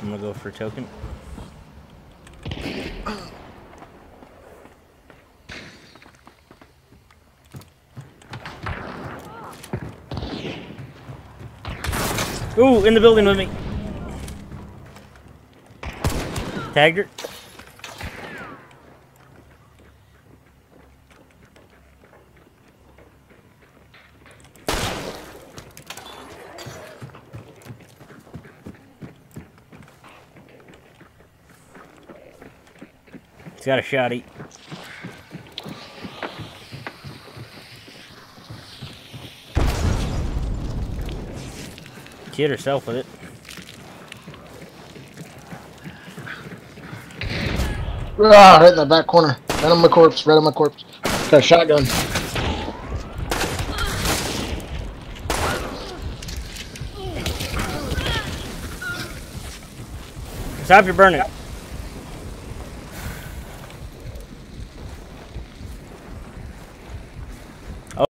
I'm gonna go for a token. Ooh, in the building with me. Tagged her. He's got a shotty. She hit herself with it. Ah, right in the back corner. Right on my corpse. Right on my corpse. Got a shotgun. Stop your burning.